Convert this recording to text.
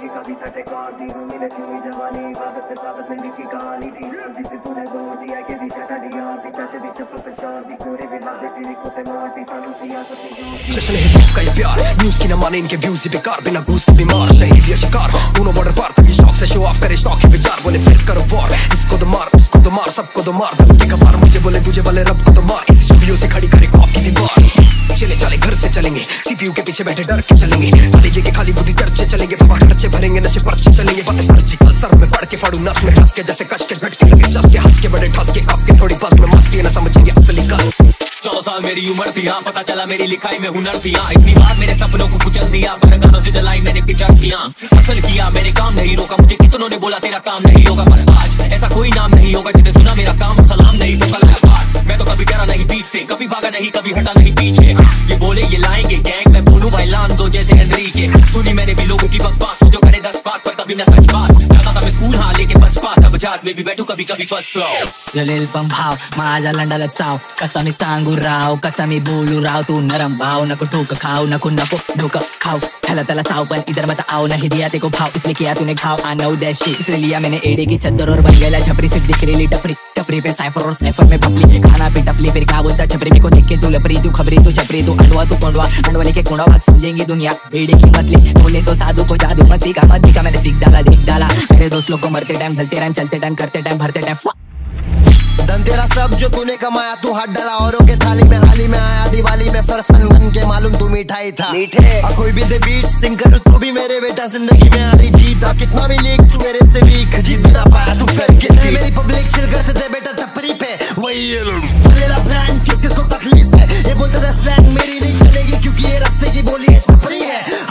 की कविता टेकार दी मिले थी हुई जवानी इबादत से साबत में लिखी कहानी थी जिसे तूने जोर दिया के दिशा का दिया पिता से दिशा प्रोफेसर दी पूरे विवाद से तेरी को ते मारती सानू सियासत की जश्न है दुख का ये प्यार न्यूज़ की न माने इनके व्यूज ही बेकार बिना घूस के बीमार शहीद या शिकार दोनों बॉर्डर पार तभी शौक से शो ऑफ करे शौक के विचार बोले फिर करो वॉर इसको तो मार उसको तो मार सबको तो मार बंदे का वार मुझे बोले तुझे बोले रब को तो मार इस स्टूडियो से खड़ी करे कॉफ की दीवार चले चले घर से चलेंगे सीपीयू के पीछे बैठे डर के चलेंगे खाली ये के खाली बुद्धि चर्चे चलेंगे बाबा खर्चे भरेंगे नशे पर्चे चलेंगे बातें सर्जिकल सर में पड़ के फाड़ू नस में फंस के जैसे कश के झटके लगे जस के हंस के बड़े ठस के कफ के थोड़ी बस में मस्ती न समझेंगे असली कल 14 साल मेरी उम्र थी हाँ पता चला मेरी लिखाई में हुनर थी हाँ इतनी बार मेरे सपनों को कुचल दिया पर गानों से जलाई मैंने पिक्चर किया असल किया मेरे काम नहीं रोका मुझे कितनों ने बोला तेरा काम नहीं होगा पर आज ऐसा कोई नाम नहीं होगा जिसने सुना मेरा काम सलाम नहीं तो कल है पास मैं तो कभी डरा नहीं बीच से कभी भागा नहीं कभी हटा नहीं पीछे ये बोले ये लाएंगे गैंग मैं बोलूं भाई लान दो जैसे हेनरी के सुनी मैंने भी लोगों की बकवास जो करे 10 बात पर कभी न सच बात जाता था मैं स्कूल हाँ लेके बस पास अब जहाज में भी बैठू कभी कभी फर्स्ट क्लास जलेल पंभाव माझा लंडाला चाव कसा मी सांगू राव कसा मी बोलू राव तू नरम भाव नको ठोक खाओ नको ढोक खाओ थला तला चाव पण इधर मत आओ नहीं दिया तेको भाव इसलिए किया तूने घाव I know that shit इसलिए लिया मैंने एड़े की चद्दर और बन गया छपरी से दिख रही टपरी टपरी पे साइफर और स्नाइफर में पपली खाना पे टपली फिर क्या बोलता छपरी में को देख के तू लपरी तू खबरी तू छपरी तू अंडवा तू कोंडवा अंडवा लेके कोंडवा बात समझेंगी दुनिया एड़े की मतली बोले तो साधु को जादू मसी का मत दिखा मैंने सीख डाला देख डाला मेरे दोस्त लोग को मरते टाइम ढलते टाइम चलते टाइम करते टाइम भरते टाइम धन तेरा सब जो तूने कमाया तू हाथ डाला औरों के थाली में हाली में आया दिवाली में फरसन बन के मालूम तू मिठाई था कोई भी दे बीट सिंग करूँ तू भी मेरे बेटा जिंदगी में हारी जीता कितना भी लीक तू मेरे से वीक जीत बिना पाया तू करके मेरी पब्लिक चिल करते थे बेटा टपरी पे वही ये लेला ब्रांड किस किस को तकलीफ है ये बोलते थे स्लैंग मेरी नहीं चलेगी क्योंकि ये रास्ते की बोली है छपरी है